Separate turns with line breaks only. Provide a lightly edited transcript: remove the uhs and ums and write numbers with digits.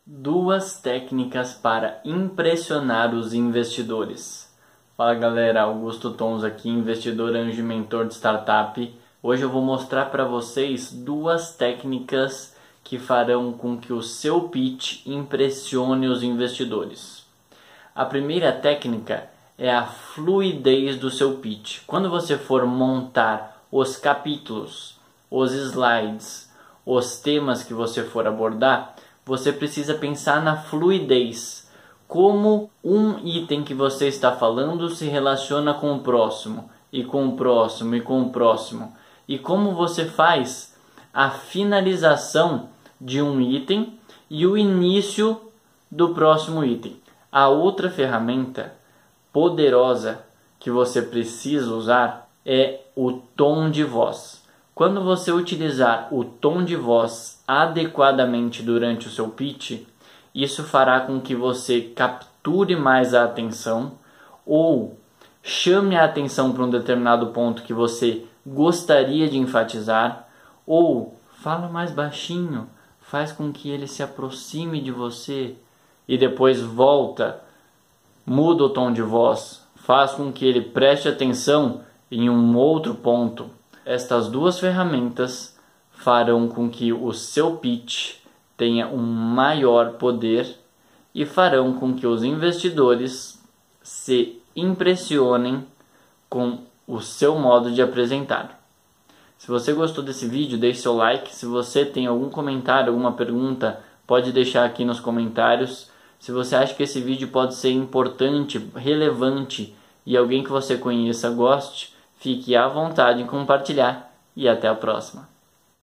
Duas técnicas para impressionar os investidores. Fala galera, Augusto Tons aqui, investidor anjo e mentor de startup. Hoje eu vou mostrar para vocês duas técnicas que farão com que o seu pitch impressione os investidores. A primeira técnica é a fluidez do seu pitch. Quando você for montar os capítulos, os slides, os temas que você for abordar, você precisa pensar na fluidez. Como um item que você está falando se relaciona com o próximo, e com o próximo, e com o próximo. E como você faz a finalização de um item e o início do próximo item. A outra ferramenta poderosa que você precisa usar é o tom de voz. Quando você utilizar o tom de voz adequadamente durante o seu pitch, isso fará com que você capture mais a atenção ou chame a atenção para um determinado ponto que você gostaria de enfatizar, ou fala mais baixinho, faz com que ele se aproxime de você e depois volta, muda o tom de voz, faz com que ele preste atenção em um outro ponto. Estas duas ferramentas farão com que o seu pitch tenha um maior poder e farão com que os investidores se impressionem com o seu modo de apresentar. Se você gostou desse vídeo, deixe seu like. Se você tem algum comentário, alguma pergunta, pode deixar aqui nos comentários. Se você acha que esse vídeo pode ser importante, relevante e alguém que você conheça goste, fique à vontade em compartilhar e até a próxima.